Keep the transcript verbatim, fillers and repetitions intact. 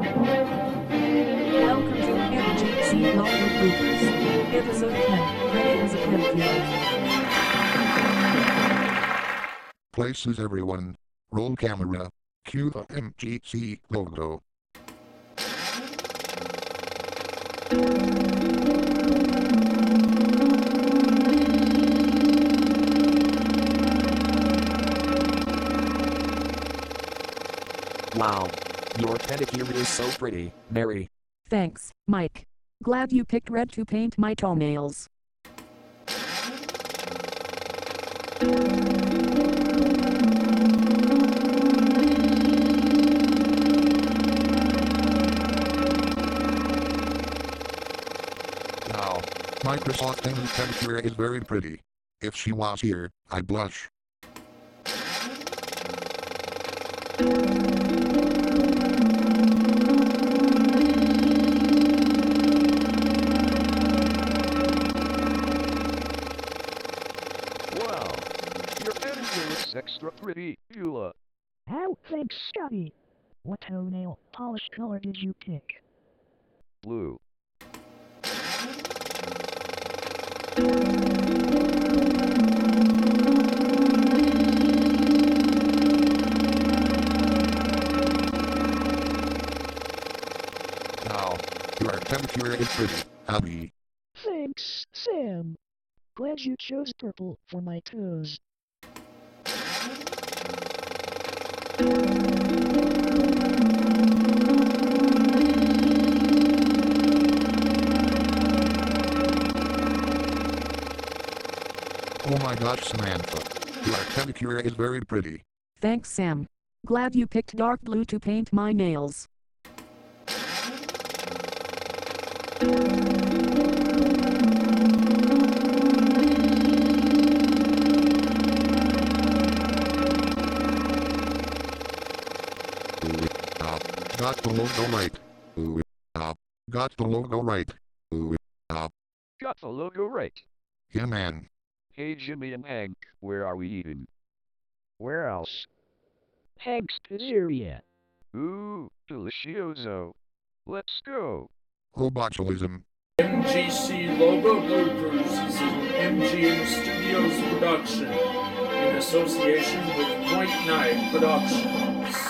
Welcome to M G C Bloopers, Episode ten, Ready as a Pedicure. Places everyone. Roll camera. Cue the M G C logo. Wow. Your pedicure is so pretty, Mary. Thanks, Mike. Glad you picked red to paint my toenails. Wow. Microsoft English pedicure is very pretty. If she was here, I'd blush. Wow, your pedicure looks extra pretty, Beulah. Oh, thanks, Scotty. What toenail polish color did you pick? Blue. Wow. Your pedicure is pretty, Abby. Thanks, Sam. Glad you chose purple for my toes. Oh my gosh, Samantha. Your pedicure is very pretty. Thanks, Sam. Glad you picked dark blue to paint my nails. Ooh, uh, got the logo right. Ooh, uh, got the logo right. Ooh, uh, Got the logo right. yeah man. Hey Jimmy and Hank, where are we eating? Where else? Hank's Pizzeria. Ooh, delicioso. Let's go. Oh botulism. M G C Logo Bloopers is an M G N Studios production in association with White Knight Productions.